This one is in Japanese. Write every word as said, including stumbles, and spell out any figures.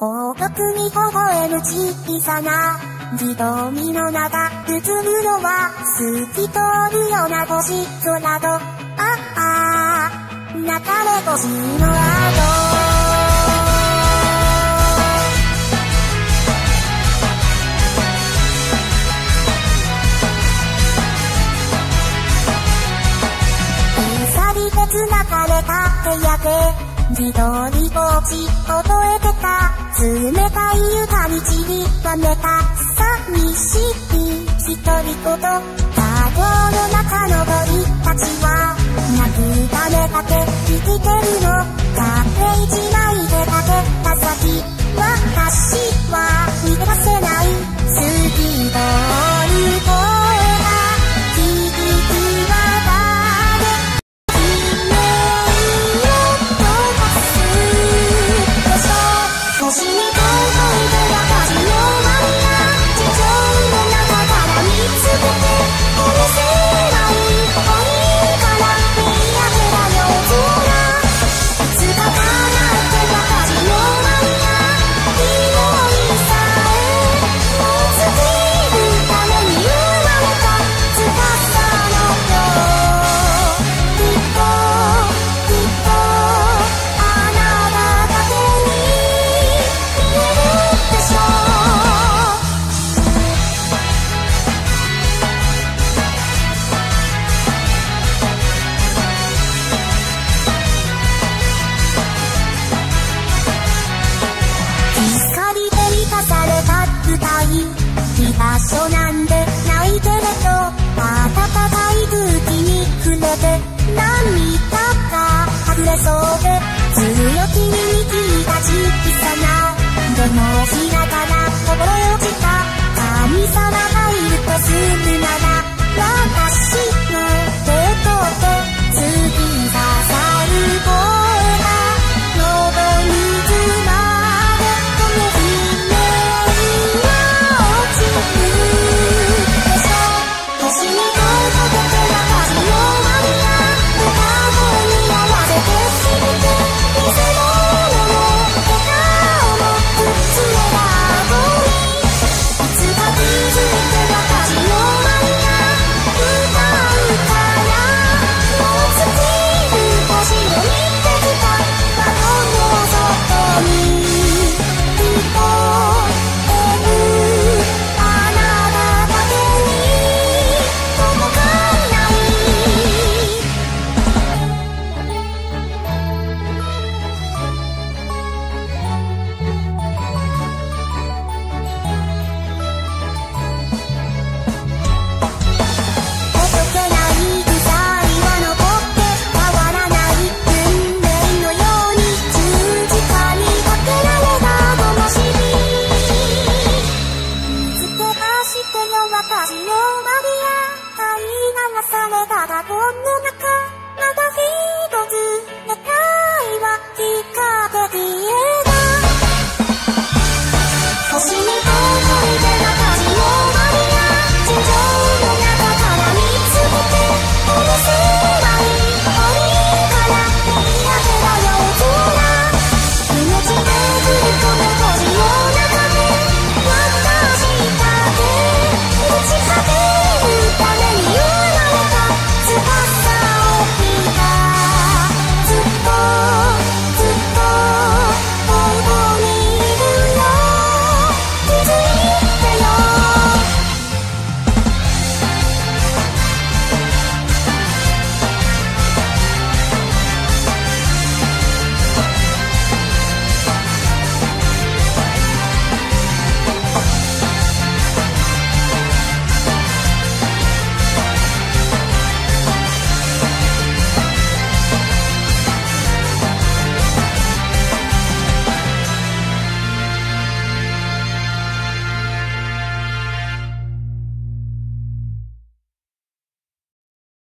孤独に微笑む小さな瞳の中、うつむのは透き通るような星空と、ああ、流れ星の後。繋がれた手や手、自動に落ち覚えてた冷たい床に散りばめた寂しい一人ごと、カゴの中の鳥たちは泣くためだけ生きてるの、壁一枚で立てた先、私は逃げ出せないスピードに超えた響きは星に飛んで私のマリア、地上の中から見つけて許せない恋から見上げた夜空、いつか叶って私のマリア、広いさえもう尽きるために生まれた翼のよ、きっときっとあなただけに居場所なんでないけれど、暖かい空気に触れて涙が溢れそうで、強気に聞いた小さなでも